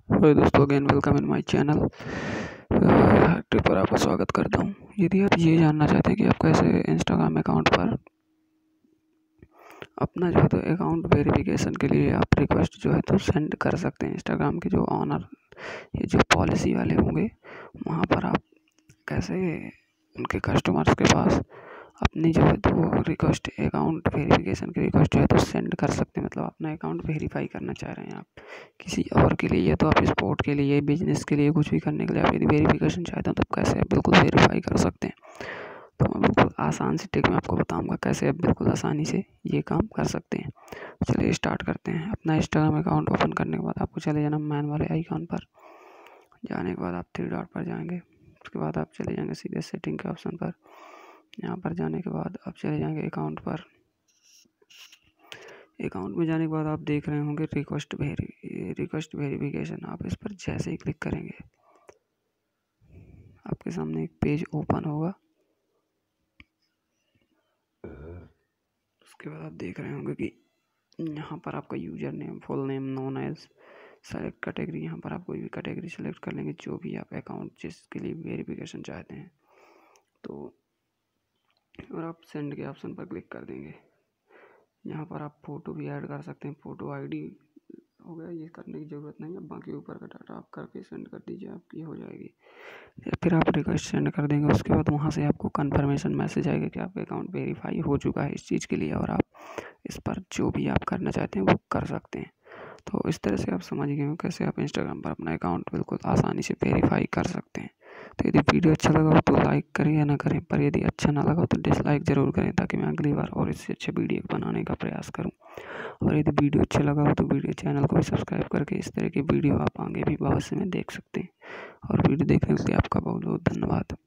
Hello दोस्तों, again welcome in my channel. Trip पर आपका स्वागत करता हूँ। यदि आप ये जानना चाहते हैं कि आप कैसे इंस्टाग्राम अकाउंट पर अपना जो है तो अकाउंट वेरिफिकेशन के लिए आप रिक्वेस्ट जो है तो सेंड कर सकते हैं। इंस्टाग्राम के जो ऑनर, ये जो पॉलिसी वाले होंगे, वहाँ पर आप कैसे उनके कस्टमर्स के पास अपनी जो है तो रिक्वेस्ट, अकाउंट वेरिफिकेशन की रिक्वेस्ट जो है तो सेंड कर सकते हैं। मतलब अपना अकाउंट वेरीफाई करना चाह रहे हैं आप किसी और के लिए, या तो आप स्पोर्ट के लिए, बिजनेस के लिए, कुछ भी करने के लिए आप यदि वेरिफिकेशन चाहते हो तो कैसे आप बिल्कुल वेरीफाई कर सकते हैं। तो मैं बिल्कुल आसान सी ट्रिक में आपको बताऊंगा कैसे आप बिल्कुल आसानी से ये काम कर सकते हैं। चलिए स्टार्ट करते हैं। अपना इंस्टाग्राम अकाउंट ओपन करने के बाद आपको चले जाना मैन वाले आइकॉन पर। जाने के बाद आप थ्री डॉट पर जाएंगे। उसके बाद आप चले जाएंगे सीधे सेटिंग के ऑप्शन पर। यहाँ पर जाने के बाद आप चले जाएंगे अकाउंट पर। अकाउंट में जाने के बाद आप देख रहे होंगे रिक्वेस्ट वेरिफिकेशन। आप इस पर जैसे ही क्लिक करेंगे आपके सामने एक पेज ओपन होगा। उसके बाद आप देख रहे होंगे कि यहाँ पर आपका user name, full name, known as, select category. यहाँ पर आप कोई भी कैटेगरी सेलेक्ट कर लेंगे, जो भी आप अकाउंट जिसके लिए वेरिफिकेशन चाहते हैं तो, और आप सेंड के ऑप्शन पर क्लिक कर देंगे। यहाँ पर आप फ़ोटो भी ऐड कर सकते हैं। फ़ोटो आईडी हो गया, ये करने की ज़रूरत नहीं है। बाकी ऊपर का डाटा आप करके सेंड कर दीजिए, आपकी हो जाएगी। या फिर आप रिक्वेस्ट सेंड कर देंगे। उसके बाद वहाँ से आपको कन्फर्मेशन मैसेज आएगा कि आपका अकाउंट वेरीफाई हो चुका है इस चीज़ के लिए, और आप इस पर जो भी आप करना चाहते हैं वो कर सकते हैं। तो इस तरह से आप समझ गए हो कैसे आप इंस्टाग्राम पर अपना अकाउंट बिल्कुल आसानी से वेरीफाई कर सकते हैं। तो यदि वीडियो अच्छा लगा हो तो लाइक करें या ना करें, पर यदि अच्छा ना लगा हो तो डिसलाइक ज़रूर करें, ताकि मैं अगली बार और इससे अच्छे वीडियो बनाने का प्रयास करूं। और यदि वीडियो अच्छा लगा हो तो वीडियो चैनल को भी सब्सक्राइब करके इस तरह की वीडियो आप आगे भी भविष्य में देख सकते हैं। और वीडियो देखने के लिए आपका बहुत बहुत धन्यवाद।